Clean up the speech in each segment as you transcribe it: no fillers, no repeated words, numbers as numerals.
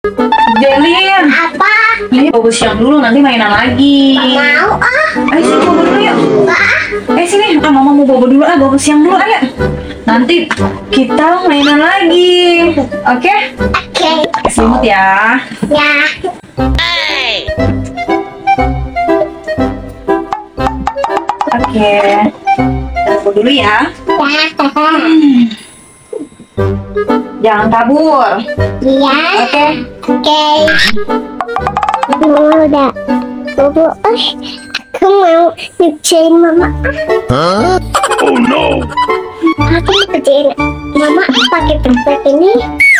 Jelin. Apa? Ini bobo siang dulu, nanti mainan lagi. Mau ah? Ayo sini bobo dulu yuk. Sini, mama mau bobo dulu bobo siang dulu ayo. Nanti kita mainan lagi. Oke? Oke. Selimut ya. Ya. Oke. Kita bobo dulu ya. Ya. Jangan kabur. Iya. Oke. Oke. Udah. Bobo, aku mau ngerjain mama. Oh no! Aku mau kerjain mama pakai tempat ini.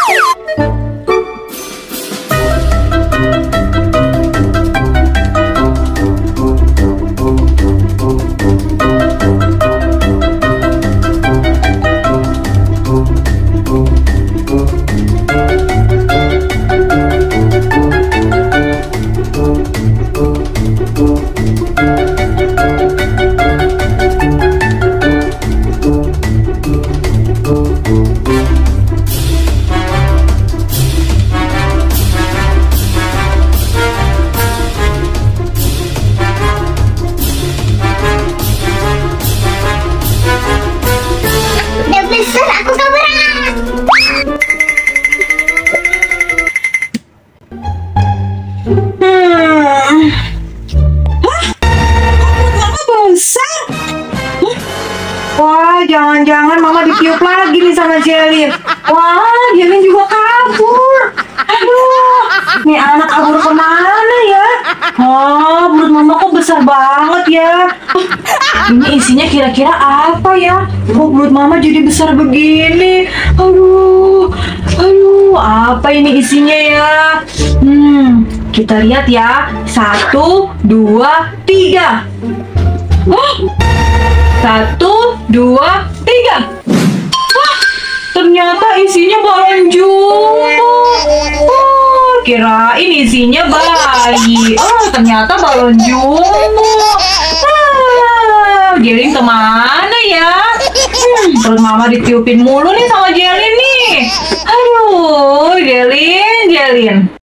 Udah besar aku kabaran. Mama besar. Wah, jangan-jangan mama ditiup lagi nih sama Jelin. Wah, Jelin juga kabur. Aduh, nih anak kabur kemana ya? Oh, perut mama kok besar banget ya. Ini isinya kira-kira apa ya? Kok perut mama jadi besar begini? Aduh, apa ini isinya ya? Kita lihat ya. 1, 2, 3. 1, 2, 3. Wah, ternyata isinya balon jumbo. Oh, kirain isinya bayi. Oh, ternyata balon jumbo. Jelin kemana ya? Perut mama ditiupin mulu nih sama Jelin nih. Aduh, Jelin.